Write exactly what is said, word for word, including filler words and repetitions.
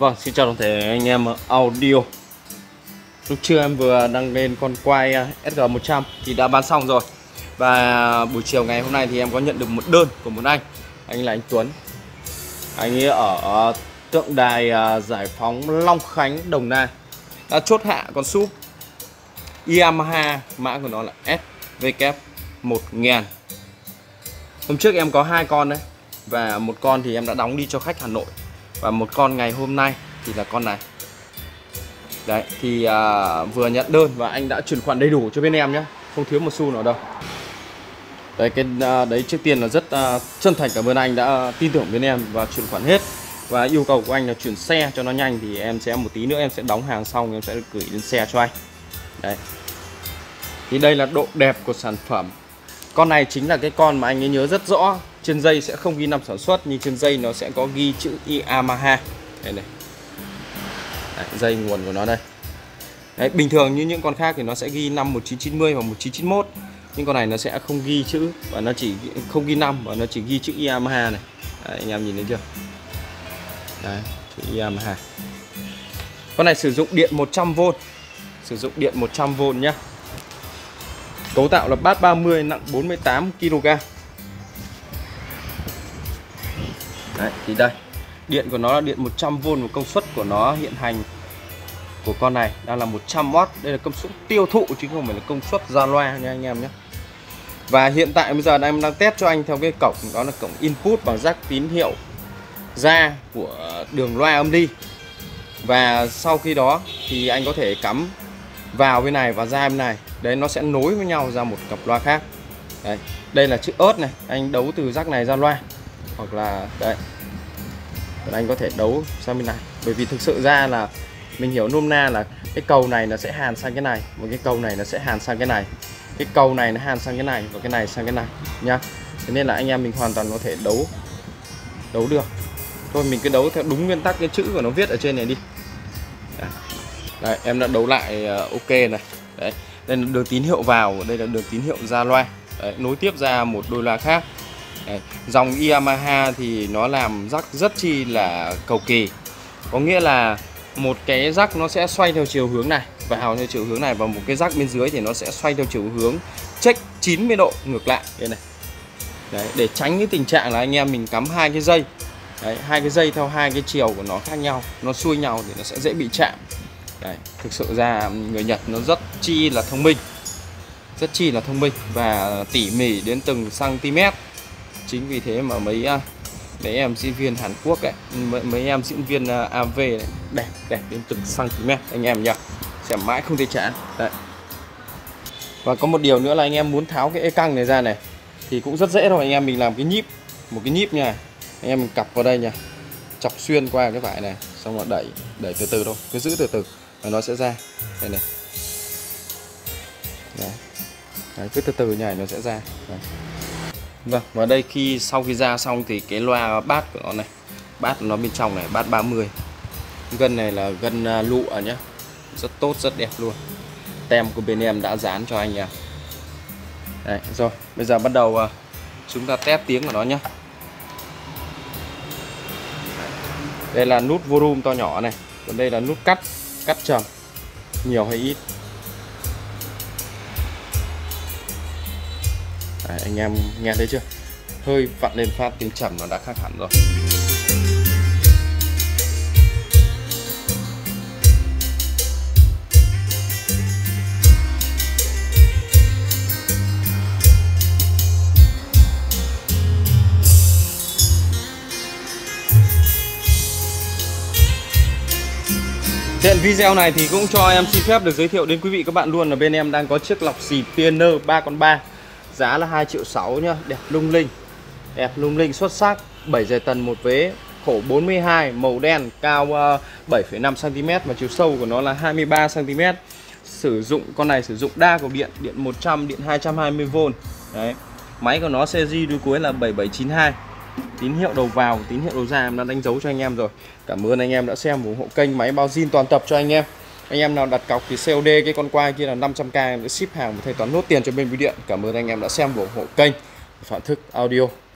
Vâng, xin chào toàn thể anh em audio. Lúc trưa em vừa đăng lên con quay S G một trăm thì đã bán xong rồi. Và buổi chiều ngày hôm nay thì em có nhận được một đơn của một anh. Anh là anh Tuấn. Anh ấy ở tượng đài Giải Phóng Long Khánh, Đồng Nai. Đã chốt hạ con súp Yamaha, mã của nó là S V K một nghìn. Hôm trước em có hai con đấy. Và một con thì em đã đóng đi cho khách Hà Nội. Và một con ngày hôm nay thì là con này. Đấy, thì à, vừa nhận đơn và anh đã chuyển khoản đầy đủ cho bên em nhé, không thiếu một xu nào đâu. Đấy, cái à, đấy trước tiên là rất à, chân thành cảm ơn anh đã tin tưởng bên em và chuyển khoản hết. Và yêu cầu của anh là chuyển xe cho nó nhanh thì em sẽ một tí nữa em sẽ đóng hàng xong em sẽ gửi lên xe cho anh. Đấy. Thì đây là độ đẹp của sản phẩm. Con này chính là cái con mà anh ấy nhớ rất rõ. Trên dây sẽ không ghi năm sản xuất, nhưng trên dây nó sẽ có ghi chữ Yamaha. Đây này. Đấy, dây nguồn của nó đây. Đấy, bình thường như những con khác thì nó sẽ ghi năm một chín chín mươi và một chín chín mốt. Nhưng con này nó sẽ không ghi chữ và nó chỉ không ghi năm và nó chỉ ghi chữ Yamaha này. Đấy, anh em nhìn thấy chưa? Đấy, chữ Yamaha. Con này sử dụng điện một trăm vôn. Sử dụng điện một trăm vôn nhá. Cấu tạo là bát ba mươi, nặng bốn mươi tám ki lô gam. Đấy, thì đây. Điện của nó là điện một trăm vôn và công suất của nó hiện hành của con này đang là một trăm oát. Đây là công suất tiêu thụ chứ không phải là công suất ra loa nha anh em nhé. Và hiện tại bây giờ em đang test cho anh theo cái cổng, đó là cổng input bằng jack tín hiệu ra của đường loa âm đi. Và sau khi đó thì anh có thể cắm vào bên này và ra bên này. Đấy, nó sẽ nối với nhau ra một cặp loa khác. Đấy, đây là chữ ớt này, anh đấu từ jack này ra loa. Hoặc là đấy, anh có thể đấu sang bên này. Bởi vì thực sự ra là mình hiểu nôm na là cái cầu này nó sẽ hàn sang cái này, một cái cầu này nó sẽ hàn sang cái này, cái cầu này nó hàn sang cái này và cái này sang cái này nhá. Thế nên là anh em mình hoàn toàn có thể đấu đấu được. Thôi mình cứ đấu theo đúng nguyên tắc cái chữ của nó viết ở trên này đi. Đấy, đấy em đã đấu lại uh, ok này. Đấy, đây là đường tín hiệu vào, đây là đường tín hiệu ra loa. Đấy, nối tiếp ra một đôi loa khác. Đấy, dòng Yamaha thì nó làm jack rất chi là cầu kỳ. Có nghĩa là một cái jack nó sẽ xoay theo chiều hướng này, vào theo chiều hướng này, và một cái jack bên dưới thì nó sẽ xoay theo chiều hướng check chín mươi độ ngược lại đây này. Đấy, để tránh cái tình trạng là anh em mình cắm hai cái dây. Đấy, hai cái dây theo hai cái chiều của nó khác nhau, nó xuôi nhau thì nó sẽ dễ bị chạm. Đấy, thực sự ra người Nhật nó rất chi là thông minh. Rất chi là thông minh và tỉ mỉ đến từng cm. Chính vì thế mà mấy mấy em diễn viên Hàn Quốc ấy, mấy, mấy em diễn viên a vê này, đẹp đẹp đến từng cm anh em nhỉ, xem mãi không thấy chán. Đấy. Và có một điều nữa là anh em muốn tháo cái ê căng này ra này thì cũng rất dễ thôi, anh em mình làm cái nhíp, một cái nhíp nha, anh em mình cặp vào đây nha, chọc xuyên qua cái vải này, xong rồi đẩy đẩy từ từ thôi, cứ giữ từ từ và nó sẽ ra đây này. Đấy. Đấy, cứ từ từ nhảy nó sẽ ra. Đấy. Vâng, và đây khi sau khi ra xong thì cái loa bát của nó này, bát của nó bên trong này, bát ba mươi. Gân này là gân lụa nhé, rất tốt, rất đẹp luôn. Tem của bên em đã dán cho anh nha. Đấy, rồi, bây giờ bắt đầu chúng ta test tiếng của nó nhé. Đây là nút volume to nhỏ này, còn đây là nút cắt, cắt trầm, nhiều hay ít. Đấy, anh em nghe thấy chưa? Hơi vặn lên phát tiếng trầm nó đã khác hẳn rồi. Tiện video này thì cũng cho em xin phép được giới thiệu đến quý vị các bạn luôn là bên em đang có chiếc lọc xì Pioneer ba con ba. Giá là hai triệu sáu nhá, đẹp lung linh. Đẹp lung linh xuất sắc, bảy giày tần một vế, khổ bốn mươi hai, màu đen, cao uh, bảy phẩy năm xăng ti mét và chiều sâu của nó là hai mươi ba xăng ti mét. Sử dụng con này sử dụng đa cầu điện, điện một trăm, điện hai trăm hai mươi vôn. Đấy. Máy của nó xê giê đuôi cuối là bảy bảy chín hai. Tín hiệu đầu vào, tín hiệu đầu ra em đã đánh dấu cho anh em rồi. Cảm ơn anh em đã xem và ủng hộ kênh. Máy bao zin toàn tập cho anh em. Anh em nào đặt cọc thì xê ô đê cái con quay kia là năm trăm k em sẽ ship hàng và thanh toán nốt tiền cho bên bưu điện. Cảm ơn anh em đã xem và ủng hộ kênh Phạm Thức Audio.